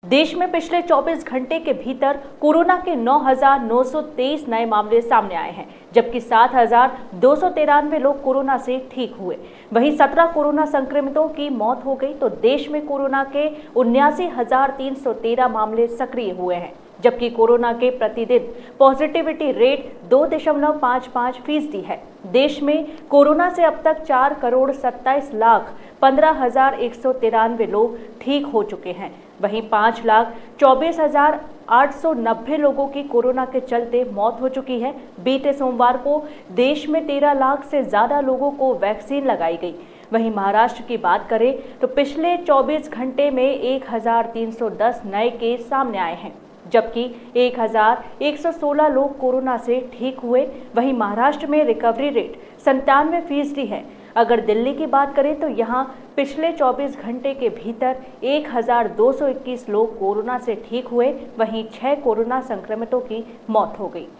देश में पिछले 24 घंटे के भीतर कोरोना के 9,923 नए मामले सामने आए हैं, जबकि 7,293 लोग कोरोना से ठीक हुए। वहीं 17 कोरोना संक्रमितों की मौत हो गई तो देश में कोरोना के 79,313 मामले सक्रिय हुए हैं, जबकि कोरोना के प्रतिदिन पॉजिटिविटी रेट 2.55% है। देश में कोरोना से अब तक 4,27,15,193 लोग ठीक हो चुके हैं। वहीं 5,24,890 लोगों की कोरोना के चलते मौत हो चुकी है। बीते सोमवार को देश में 13 लाख से ज्यादा लोगों को वैक्सीन लगाई गई। वहीं महाराष्ट्र की बात करें तो पिछले 24 घंटे में 1,310 नए केस सामने आए हैं, जबकि 1,116 लोग कोरोना से ठीक हुए। वहीं महाराष्ट्र में रिकवरी रेट 97% है। अगर दिल्ली की बात करें तो यहां पिछले 24 घंटे के भीतर 1,221 लोग कोरोना से ठीक हुए। वहीं 6 कोरोना संक्रमितों की मौत हो गई।